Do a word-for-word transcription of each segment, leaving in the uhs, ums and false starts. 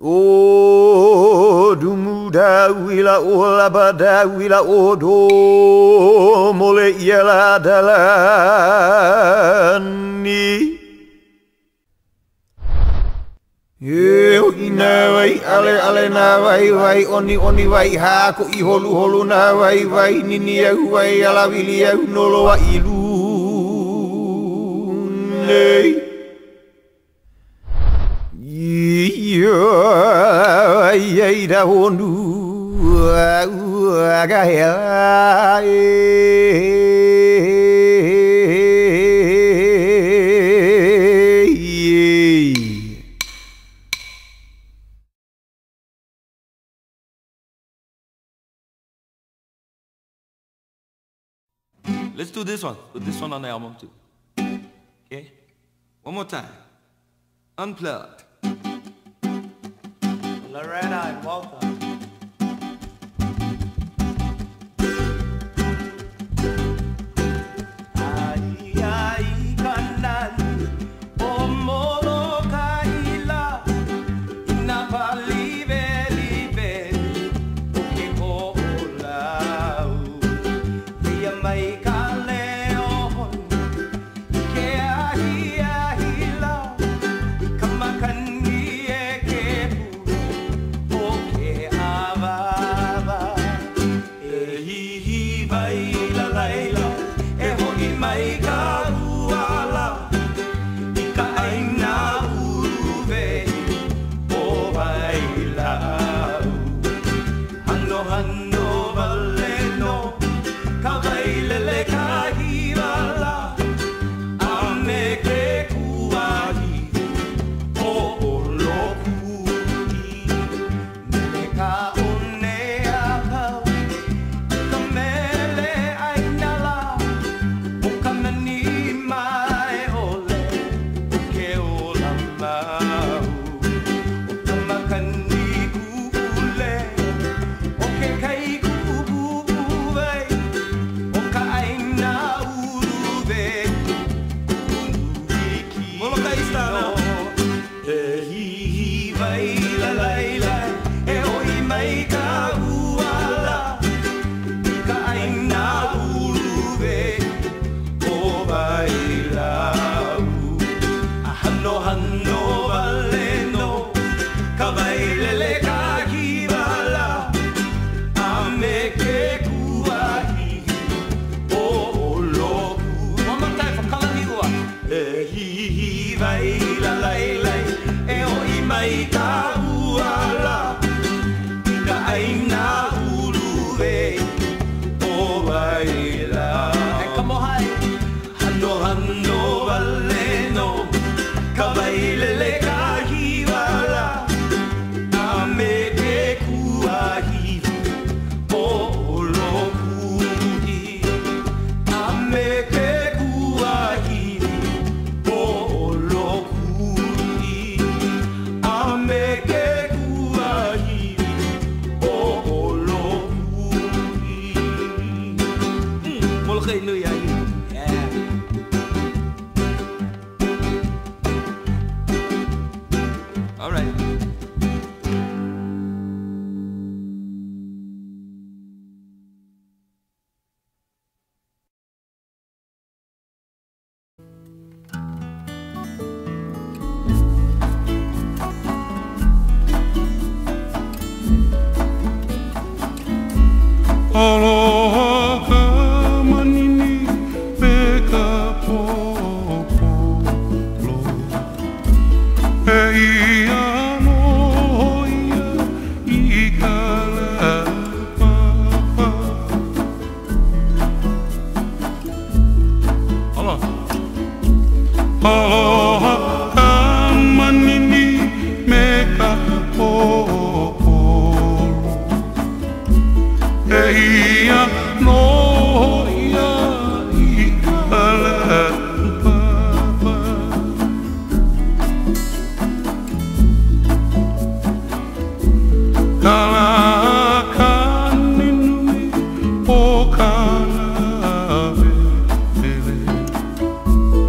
O dumuda wila ola bada wila odo mole yela dalani. Eu ina vai ale ale na vai vai oni oni vai ha ko I holu holu na vai vai nini eu vai ala wili eu nolo wa ilu nei. Ai da honu aga he Let's do this one. Put this one on the album too. Okay? One more time. Unplugged. Lorena and Walter.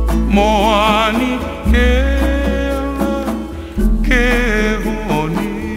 Moani ke ke honi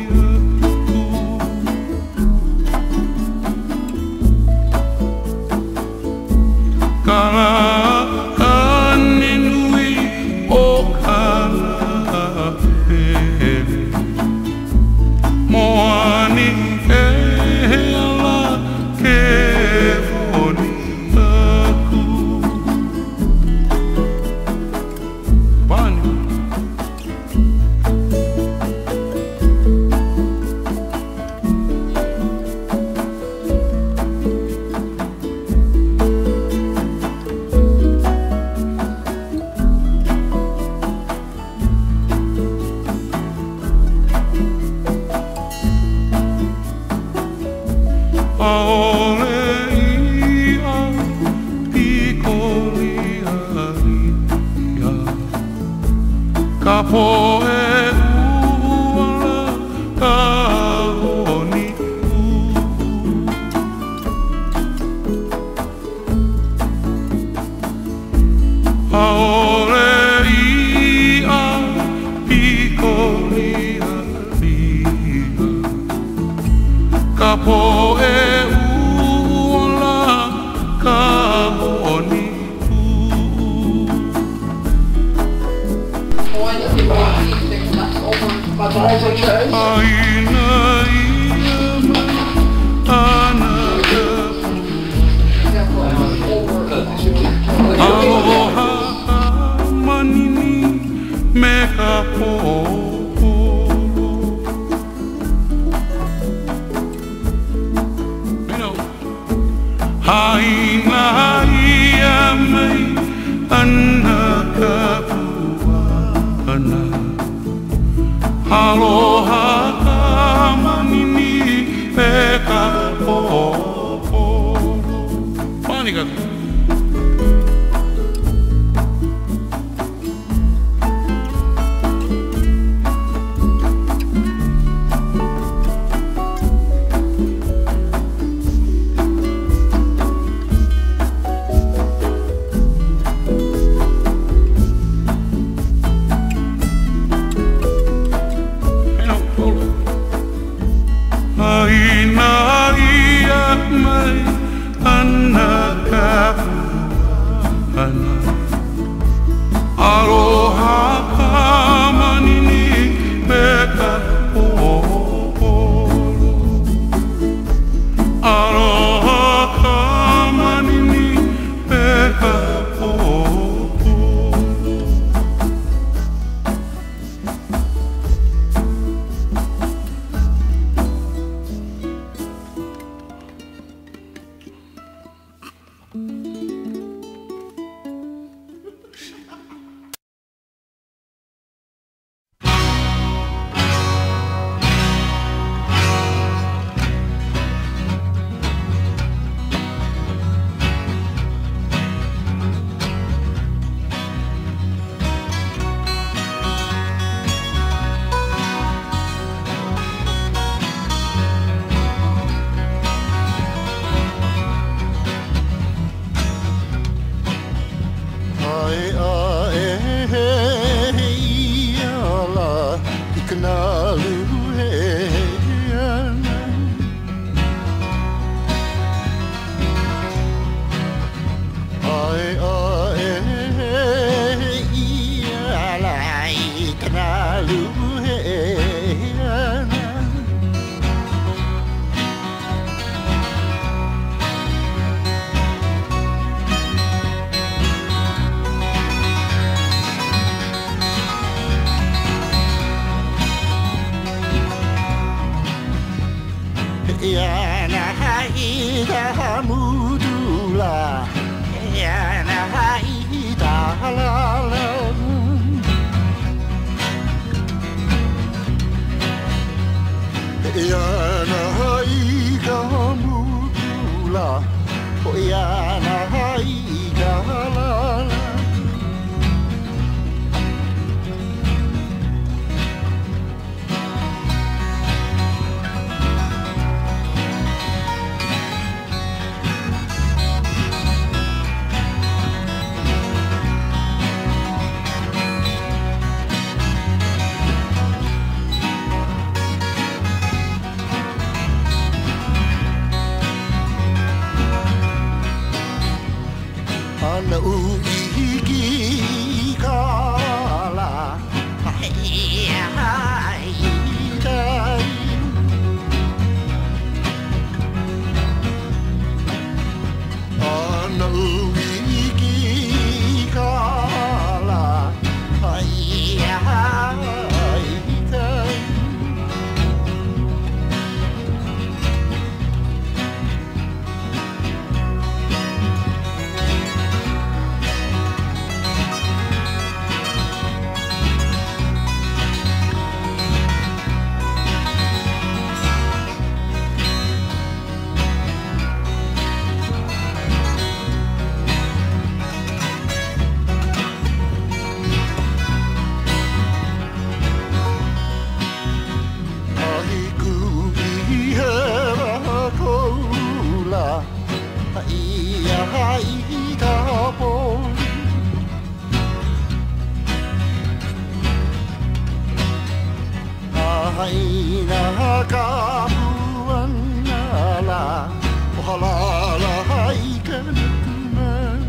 ka puana la o halala hai ka nukuna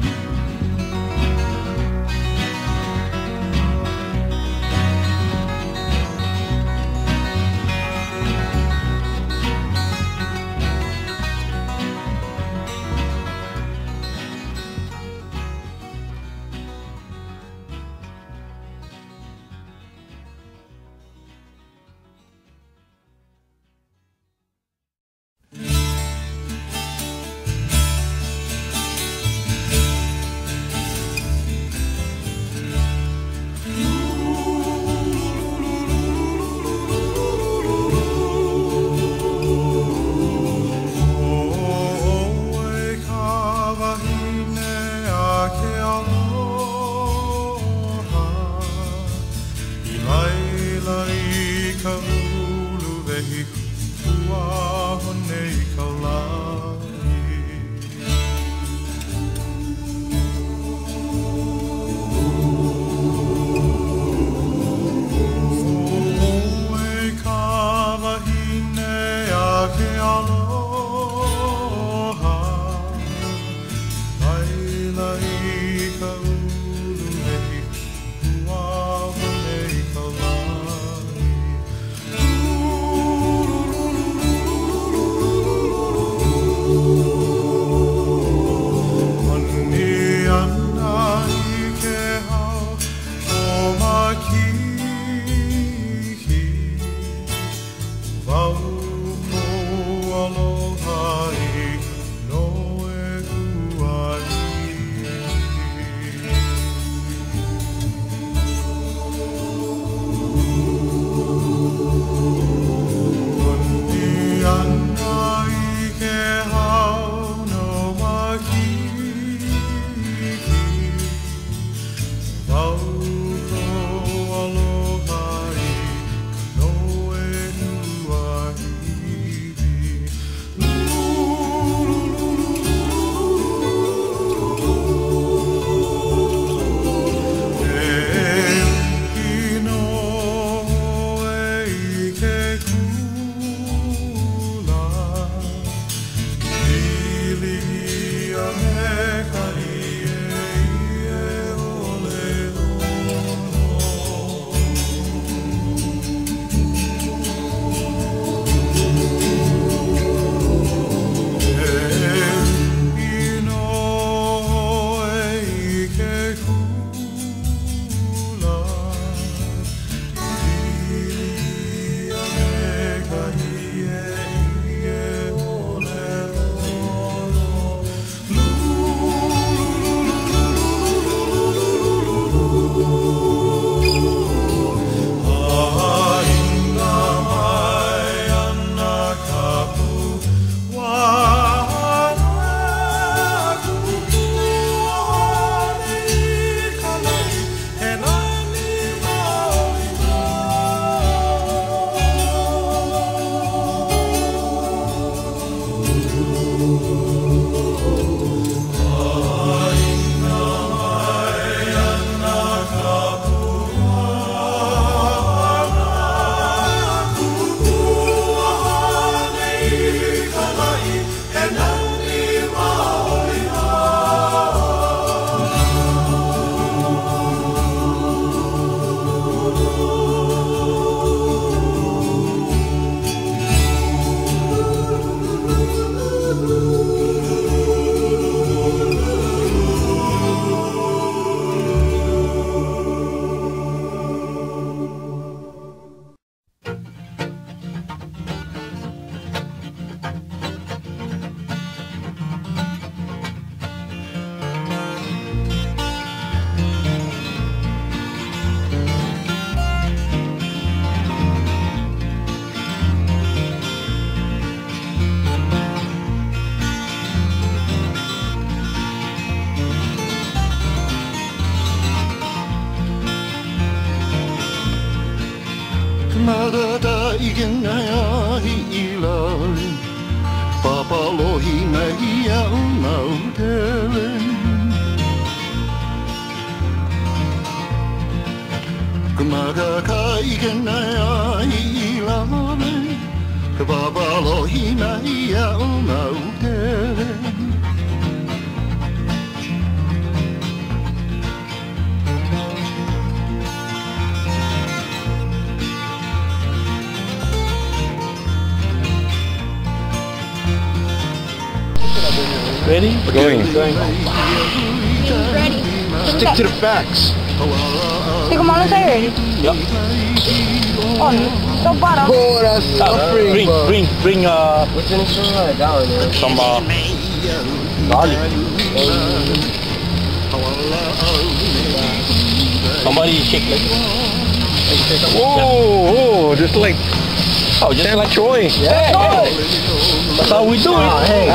Marata ikenaya hiilale Papalohi nähiä on nautelen Kumaka ikenaya hiilale Papalohi na ia o Nautere. Ready? Going. Ready. Stick to the facts. Hindi ko malang sa'yo eh. Yup. On. So para. Oh, that's suffering. Bring, bring, bring, uh, What's in this one? Down there. some, uh, garlic. Somebody shake like Whoa, whoa, just like oh, just like Troy. yeah. That's how we do it. Hey.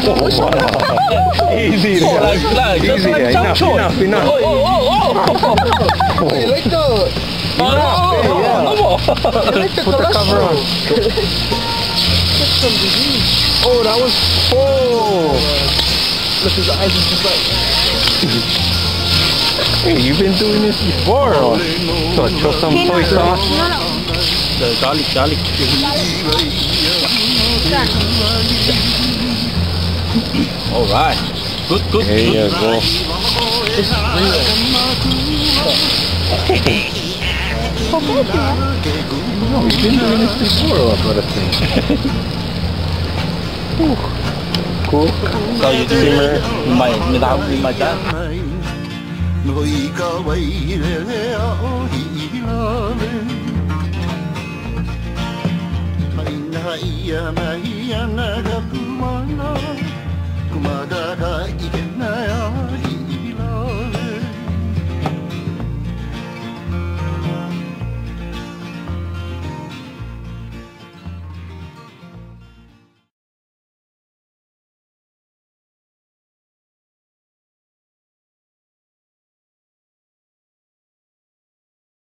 Easy there. Like, like, just Easy like there. Chang Enough, Choi. enough, enough. Oh, oh, oh, oh. You like the, Oh, no, yeah. no more. put the cover on. Oh, that was, oh. Look, his eyes is just like. Hey, you've been doing this before, or? So, throw some soy sauce. No, no. The garlic, garlic. All right. Good, good, There you good. go. No, you've been doing this before, I've got to think. Cool. So you simmer my, without with my dad. Noi ka wairere o hilale. Maina ia mai ana ka kumana. Kumada ka ikena ia